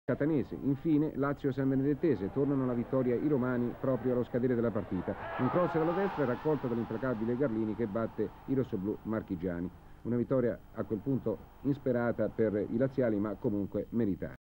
Catanese. Infine Lazio San Benedettese, tornano alla vittoria i romani proprio allo scadere della partita. Un cross dalla destra raccolto dall'implacabile Garlini che batte i rossoblù marchigiani. Una vittoria a quel punto insperata per i laziali ma comunque meritata.